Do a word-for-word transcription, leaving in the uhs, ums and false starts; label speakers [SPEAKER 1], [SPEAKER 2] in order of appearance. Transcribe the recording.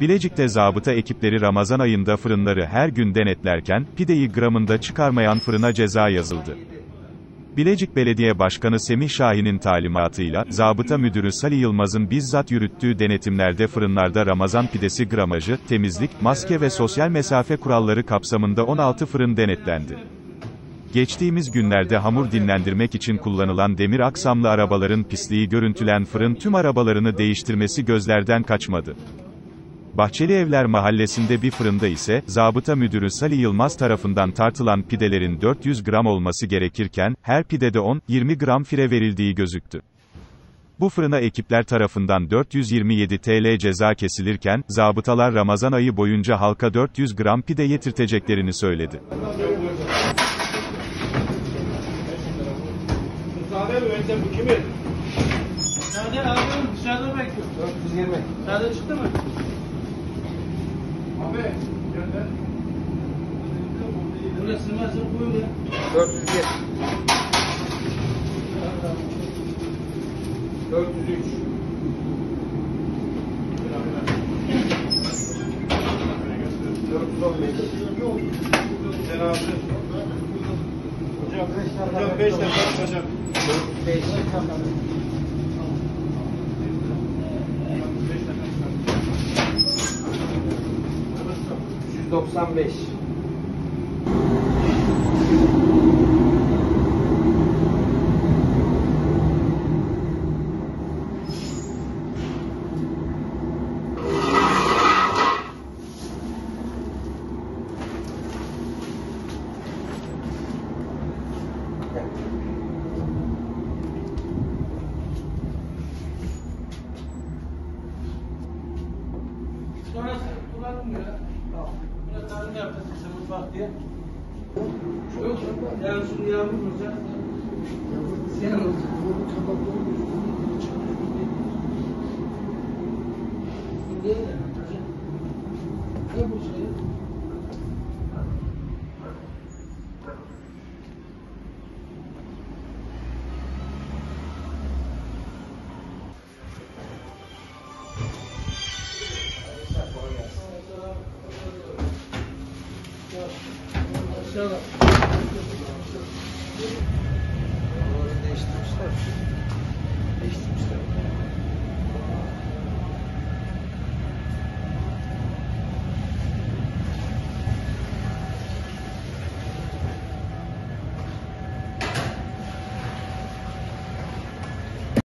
[SPEAKER 1] Bilecik'te zabıta ekipleri Ramazan ayında fırınları her gün denetlerken, pideyi gramında çıkarmayan fırına ceza yazıldı. Bilecik Belediye Başkanı Semih Şahin'in talimatıyla, Zabıta Müdürü Salih Yılmaz'ın bizzat yürüttüğü denetimlerde fırınlarda Ramazan pidesi gramajı, temizlik, maske ve sosyal mesafe kuralları kapsamında on altı fırın denetlendi. Geçtiğimiz günlerde hamur dinlendirmek için kullanılan demir aksamlı arabaların pisliği görüntülen fırın tüm arabalarını değiştirmesi gözlerden kaçmadı. Bahçelievler Mahallesi'nde bir fırında ise, Zabıta Müdürü Salih Yılmaz tarafından tartılan pidelerin dört yüz gram olması gerekirken, her pidede on yirmi gram fire verildiği gözüktü. Bu fırına ekipler tarafından dört yüz yirmi yedi TL ceza kesilirken, zabıtalar Ramazan ayı boyunca halka dört yüz gram pide yedirteceklerini söyledi.
[SPEAKER 2] Müsaade mi? Önce bu kimin? Müsaade abi, dışarıda bekliyor. dört yüz yirmi. Dışarıda çıktı mı? Abi, gönder. Burası sığmazsa buyur ya. dört yüz bir. dört yüz üç. dört yüz on beş. Sen abi. Hocam, hocam beş dakika hocam. beş dakika. yüz doksan beş. Sonra kullanmıyor. Burada tarım yaptık işte mutfak diye. Yok, yani şunu yağmur olacak. Sen olacak. Ne bu şey? Aşağıda. Değiştirmişler. Değiştirmişler.